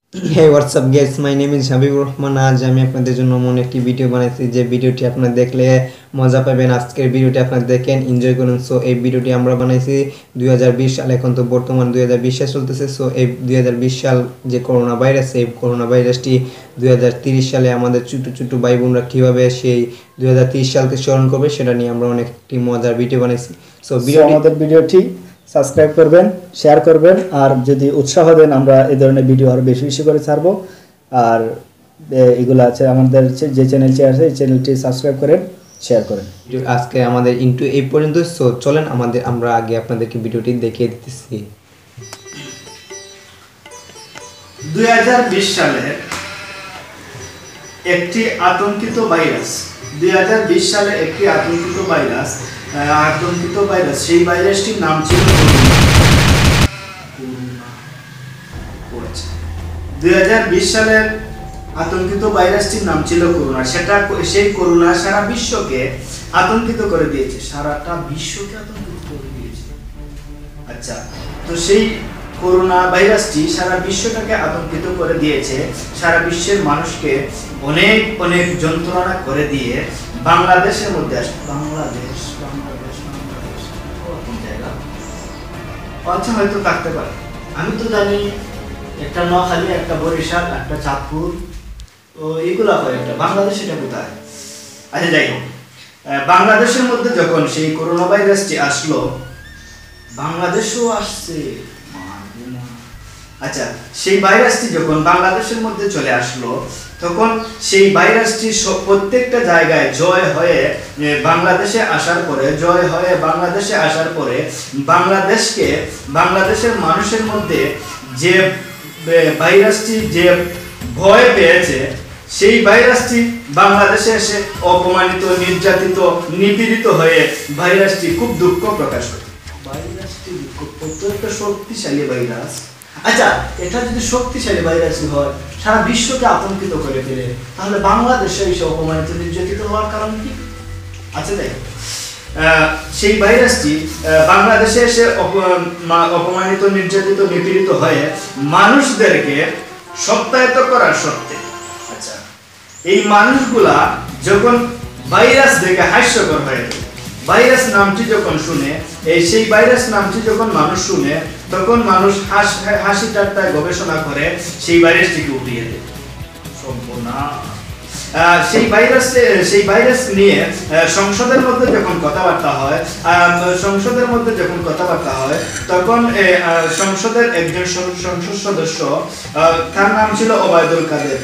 Hey, what's up guys? My name is Habibur Rahman. আজ আমি আপনাদের জন্য এমন একটি ভিডিও বানাইছি যে ভিডিওটি আপনারা দেখলে মজা পাবেন। আজকের ভিডিওটি আপনারা দেখেন, এনজয় করুন। সো এই ভিডিওটি আমরা বানাইছি 2020 সাল, এখন তো বর্তমান 2020 সাল চলতেছে। সো এই 2020 সাল যে করোনা ভাইরাস, এই করোনা ভাইরাসটি 2030 সালে আমাদের ছোটো ছোটো ভাই বোনরা কীভাবে সেই 2030 সালকে স্মরণ করবে সেটা নিয়ে আমরা অনেকটি মজার ভিডিও বানাইছি। সো আমাদের ভিডিওটি সাবস্ক্রাইব করবেন, শেয়ার করবেন, আর যদি উৎসাহ দেন আমরা এই ধরনের ভিডিও আরও বেশি বেশি করে ছাড়বো। আর এগুলো আছে আমাদের যে চ্যানেলটি আছে এই চ্যানেলটি সাবস্ক্রাইব করেন, শেয়ার করেন। আজকে আমাদের ইন্টু এই পর্যন্ত। সো চলেন আমরা আগে আপনাদেরকে ভিডিওটি দেখিয়ে দিতেছি। 2020 সালের একটি আতঙ্কিত ভাইরাস, 2020 সালে একটি আতঙ্কিত ভাইরাস, সেই ভাইরাসটির নাম ছিল করোনা। 2020 সালের আতঙ্কিত ভাইরাসটির নাম ছিল করোনা। সেই করোনা সারা বিশ্বকে আতঙ্কিত করে দিয়েছে, সারাটা বিশ্বকে আতঙ্কিত করে দিয়েছে। আচ্ছা, তো সেই করোনা ভাইরাসটি সারা বিশ্বটাকে আতঙ্কিত করে দিয়েছে, সারা বিশ্বের মানুষকে অনেক অনেক যন্ত্রণা করে দিয়ে বাংলাদেশের মধ্যে বাংলাদেশ জায়গা আচ্ছা হয়তো থাকতে পারে, আমি তো জানি একটা নোয়াখালী, একটা বরিশাল, একটা চাঁদপুর, তো এগুলা হয় একটা বাংলাদেশ, এটা কোথায়? আচ্ছা যাই হোক, বাংলাদেশের মধ্যে যখন সেই করোনা ভাইরাসটি আসলো, বাংলাদেশও আসছে। আচ্ছা, সেই ভাইরাসটি যখন বাংলাদেশের মধ্যে চলে আসলো, তখন সেই ভাইরাসটি প্রত্যেকটা জায়গায় জয় হয়ে বাংলাদেশে আসার পরে বাংলাদেশের মানুষের মধ্যে যে ভাইরাসটি যে ভয় পেয়েছে, সেই ভাইরাসটি বাংলাদেশে এসে অপমানিত, নির্যাতিত, নিপীড়িত হয়ে ভাইরাসটি খুব দুঃখ প্রকাশ করে। ভাইরাসটি একটা শক্তিশালী ভাইরাস। আচ্ছা, এটা যদি শক্তিশালী ভাইরাস হয়, সারা বিশ্বকে আতঙ্কিত করে ফেলে, তাহলে বাংলাদেশে এসে অপমানিত, নির্যাতিত হওয়ার কারণ কি? আচ্ছা তাই সেই ভাইরাসটি বাংলাদেশে এসে অপমানিত, নির্যাতিত, নিপীড়িত হয়ে মানুষদেরকে সত্যায়িত করার সত্ত্বে, আচ্ছা এই মানুষগুলা যখন ভাইরাস দেখে হাস্যকর হয়ে যায়, ভাইরাস নামটি যখন শুনে, সেই ভাইরাস নামটি যখন মানুষ শুনে, তখন মানুষ হাসি ঠাট্টায় গবেষণা করে সেই ভাইরাসটিকে উঠিয়ে দেয়। সেই ভাইরাস নিয়ে সংসদের মধ্যে যখন কথাবার্তা হয়, তখন সংসদের একজন সংসদ সদস্য, তার নাম ছিল ওবায়দুল কাদের।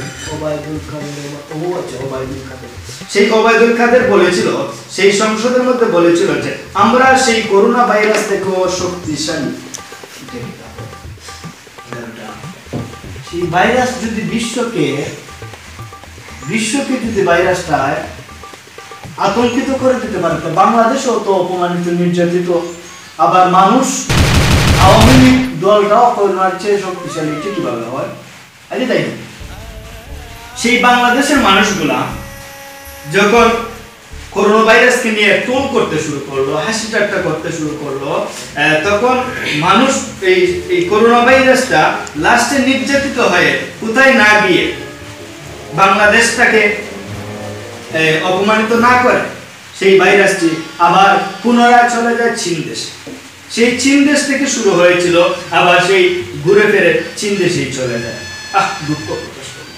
সেই ওবায়দুল কাদের বলেছিল, সেই সংসদের মধ্যে বলেছিল যে আমরা সেই করোনা ভাইরাস থেকেও শক্তিশালী। সেই ভাইরাস যদি বিশ্বকে যদি ভাইরাসটা আতঙ্কিত করে দিতে পারে, তো বাংলাদেশও তো অপমানিত, নির্যাতিত, আবার মানুষ আওয়ামী লীগ দলটাও করোনার চেয়ে শক্তিশালী, এটা কিভাবে হয়? আরে তাই সেই বাংলাদেশের মানুষগুলা যখন করোনা ভাইরাসকে নিয়ে টোল করতে শুরু করলো, হাসি ঠাট্টা করতে শুরু করলো, তখন মানুষ এই করোনা ভাইরাসটা লাস্টে নির্যাতিত হয়ে কোথায় না গিয়ে বাংলাদেশটাকে অপমানিত না করে, সেই ভাইরাসটি আবার পুনরায় চলে যায় চীন দেশে। সেই চীন দেশ থেকে শুরু হয়েছিল, আবার সেই ঘুরে ফিরে চীন দেশেই চলে যায়। দুঃখ প্রকাশ করে।